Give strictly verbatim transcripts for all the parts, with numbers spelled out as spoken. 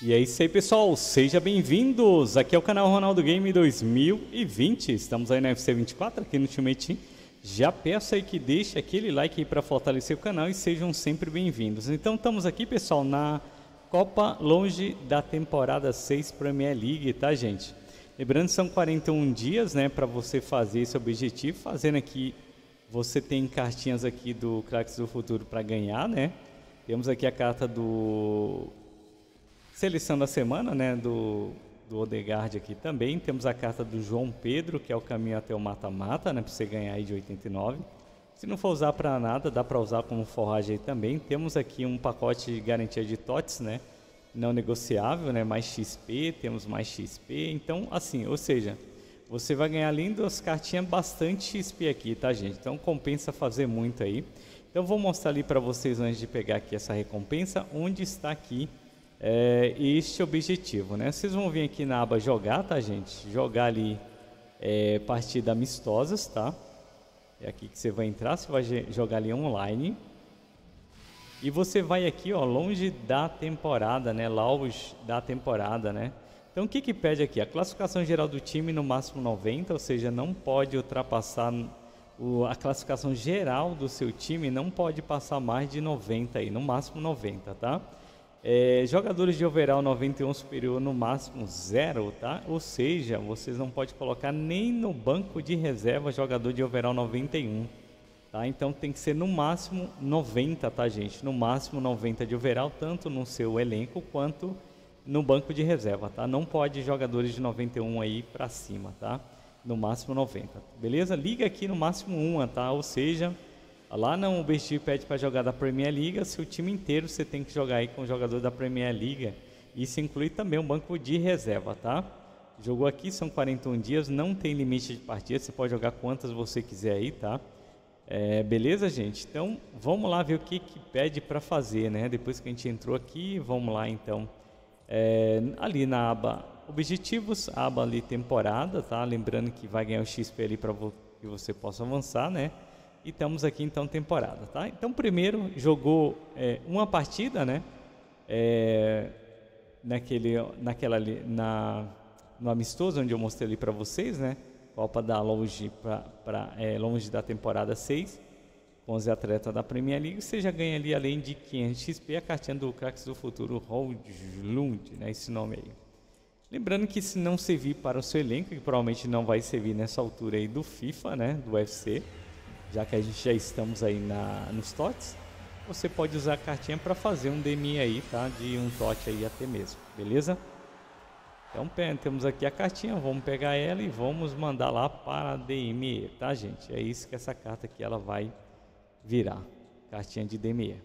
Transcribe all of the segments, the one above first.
E é isso aí, pessoal, sejam bem-vindos, aqui é o canal Ronaldo Game dois mil e vinte, estamos aí na U F C vinte e quatro, aqui no Ultimate Team. Já peço aí que deixe aquele like aí para fortalecer o canal e sejam sempre bem-vindos. Então estamos aqui, pessoal, na Copa longe da temporada seis Premier League, tá, gente? Lembrando que são quarenta e um dias, né, para você fazer esse objetivo. Fazendo aqui, você tem cartinhas aqui do Craques do Futuro para ganhar, né? Temos aqui a carta do Seleção da Semana, né, do, do Odegaard aqui também. Temos a carta do João Pedro, que é o caminho até o mata-mata, né, para você ganhar aí de oitenta e nove. Se não for usar para nada, dá para usar como forragem aí também. Temos aqui um pacote de garantia de T O T S, né, não negociável, né, mais X P, temos mais X P. Então, assim, ou seja, você vai ganhar além das cartinhas bastante X P aqui, tá, gente? Então compensa fazer muito aí. Então vou mostrar ali para vocês antes de pegar aqui essa recompensa, onde está aqui É, este objetivo, né? Vocês vão vir aqui na aba jogar, tá, gente? Jogar ali é, partida amistosas, tá? É aqui que você vai entrar, você vai jogar ali online. E você vai aqui, ó, longe da temporada, né? Longe da temporada, né? Então o que que pede aqui? A classificação geral do time no máximo noventa, ou seja, não pode ultrapassar o, a classificação geral do seu time, não pode passar mais de noventa aí, no máximo noventa, tá? É, jogadores de overall noventa e um superior no máximo zero, tá? Ou seja, vocês não podem colocar nem no banco de reserva jogador de overall noventa e um, tá? Então tem que ser no máximo noventa, tá, gente? No máximo noventa de overall, tanto no seu elenco quanto no banco de reserva, tá? Não pode jogadores de noventa e um aí pra cima, tá? No máximo noventa, beleza? Liga aqui no máximo um, tá? Ou seja, lá no objetivo pede para jogar da Premier League, se o time inteiro você tem que jogar aí com o jogador da Premier League. Isso inclui também um banco de reserva, tá? Jogou aqui, são quarenta e um dias, não tem limite de partida, você pode jogar quantas você quiser aí, tá? É, beleza, gente? Então, vamos lá ver o que que pede para fazer, né? Depois que a gente entrou aqui, vamos lá então. É, ali na aba Objetivos, aba ali Temporada, tá? Lembrando que vai ganhar o X P ali para que você possa avançar, né? E estamos aqui então temporada, tá? Então primeiro jogou é, uma partida, né? É, naquele, naquela ali, na no amistoso onde eu mostrei ali para vocês, né? Copa da longe para é, longe da temporada seis, com os atletas da Premier League. Você já ganha ali além de quinhentos X P a cartinha do Craques do Futuro Højlund, né? Esse nome aí. Lembrando que se não servir para o seu elenco, que provavelmente não vai servir nessa altura aí do FIFA, né? Do U F C. Já que a gente já estamos aí na, nos T O T S, você pode usar a cartinha para fazer um D M I aí, tá? De um T O T S aí até mesmo, beleza? Então temos aqui a cartinha, vamos pegar ela e vamos mandar lá para a D M E, tá, gente? É isso que essa carta aqui ela vai virar, cartinha de D M E.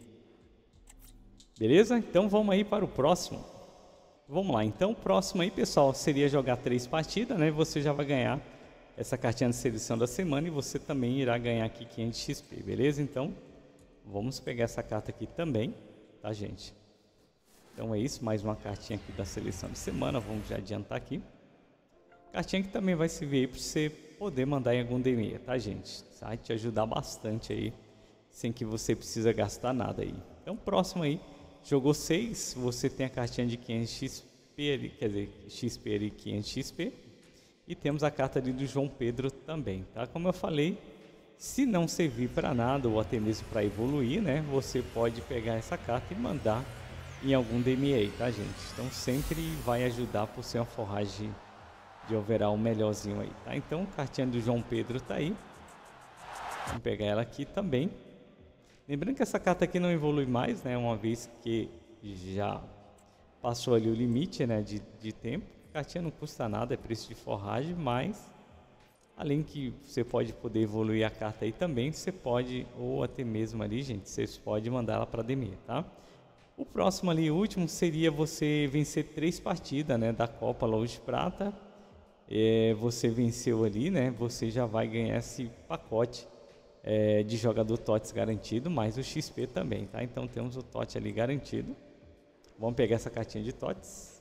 Beleza? Então vamos aí para o próximo. Vamos lá, então o próximo aí, pessoal, seria jogar três partidas, né? Você já vai ganhar essa cartinha de seleção da semana e você também irá ganhar aqui quinhentos X P, beleza? Então, vamos pegar essa carta aqui também, tá, gente? Então é isso, mais uma cartinha aqui da seleção de semana, vamos já adiantar aqui. Cartinha que também vai servir aí para você poder mandar em algum D M E, tá, gente? Vai te ajudar bastante aí, sem que você precisa gastar nada aí. Então, próximo aí, jogou seis, você tem a cartinha de quinhentos X P, ali, quer dizer, X P ali, quinhentos X P. E temos a carta ali do João Pedro também, tá? Como eu falei, se não servir para nada ou até mesmo para evoluir, né? Você pode pegar essa carta e mandar em algum D M E, tá, gente? Então sempre vai ajudar por ser uma forragem de overall melhorzinho aí, tá? Então cartinha do João Pedro tá aí. Vamos pegar ela aqui também. Lembrando que essa carta aqui não evolui mais, né? Uma vez que já passou ali o limite, né? De, de tempo. Cartinha não custa nada, é preço de forragem, mas além que você pode poder evoluir a carta aí também, você pode, ou até mesmo ali, gente, você pode mandar ela para D M E, tá? O próximo ali, o último, seria você vencer três partidas, né, da Copa Longe Prata. É, você venceu ali, né, você já vai ganhar esse pacote é, de jogador T O T S garantido, mais o X P também, tá? Então temos o T O T S ali garantido. Vamos pegar essa cartinha de T O T S.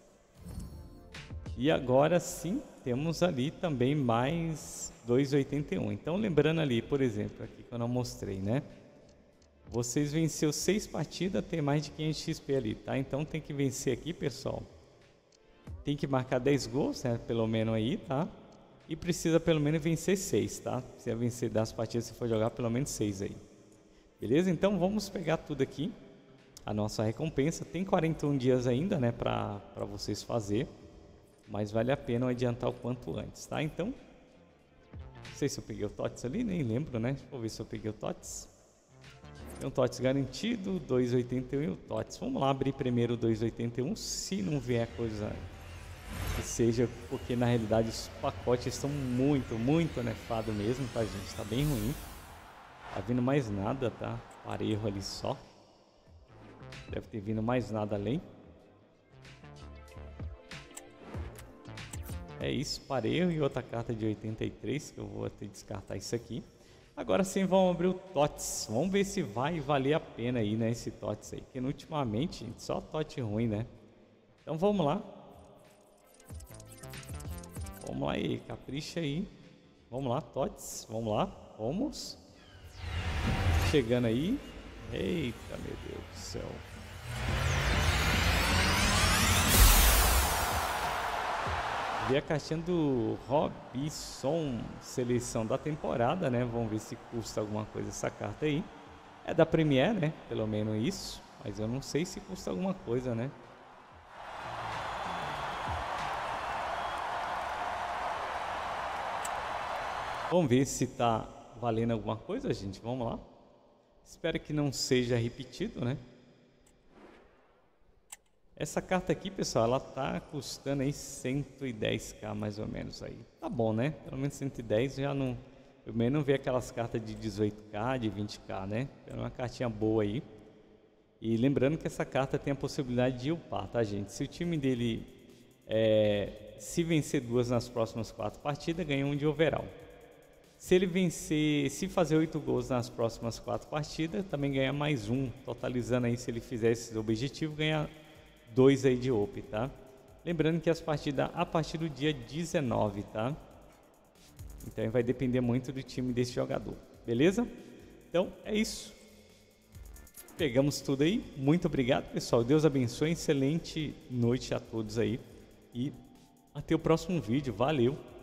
E agora sim, temos ali também mais dois e oitenta e um. Então lembrando ali, por exemplo, aqui que eu não mostrei, né? Vocês venceu seis partidas, tem mais de quinhentos X P ali, tá? Então tem que vencer aqui, pessoal, tem que marcar dez gols, né? Pelo menos aí, tá? E precisa pelo menos vencer seis, tá? Se vencer das partidas, se for jogar pelo menos seis aí. Beleza? Então vamos pegar tudo aqui. A nossa recompensa. Tem quarenta e um dias ainda, né? Pra, pra vocês fazer. Mas vale a pena adiantar o quanto antes, tá? Então, não sei se eu peguei o T O T S ali, nem lembro, né? Vou ver se eu peguei o T O T S. Tem um T O T S garantido, dois e oitenta e um e o T O T S. Vamos lá abrir primeiro o dois e oitenta e um, se não vier coisa que seja, porque na realidade os pacotes estão muito, muito nefados mesmo, tá, gente? Tá bem ruim. Tá vindo mais nada, tá? Parejo ali só. Deve ter vindo mais nada além. É isso, parejo e outra carta de oitenta e três, que eu vou ter que descartar isso aqui. Agora sim vamos abrir o T O T S. Vamos ver se vai valer a pena aí, né, esse T O T S aí. Porque ultimamente, gente, só T O T S ruim, né? Então vamos lá. Vamos lá aí, capricha aí. Vamos lá, T O T S. Vamos lá, vamos. Chegando aí. Eita, meu Deus do céu. Vi a caixinha do Robinson, seleção da temporada, né? Vamos ver se custa alguma coisa essa carta aí. É da Premier, né? Pelo menos isso. Mas eu não sei se custa alguma coisa, né? Vamos ver se tá valendo alguma coisa, gente. Vamos lá. Espero que não seja repetido, né? Essa carta aqui, pessoal, ela tá custando aí cento e dez k mais ou menos aí. Tá bom, né? Pelo menos cento e dez já não... Eu menos não vi aquelas cartas de dezoito k, de vinte k, né? É uma cartinha boa aí. E lembrando que essa carta tem a possibilidade de upar, tá, gente? Se o time dele, é, se vencer duas nas próximas quatro partidas, ganha um de overall. Se ele vencer, se fazer oito gols nas próximas quatro partidas, também ganha mais um. Totalizando aí, se ele fizer esse objetivo, ganha dois aí de O P, tá? Lembrando que as partidas a partir do dia dezenove, tá? Então vai depender muito do time desse jogador, beleza? Então é isso. Pegamos tudo aí. Muito obrigado, pessoal. Deus abençoe. Excelente noite a todos aí. E até o próximo vídeo. Valeu!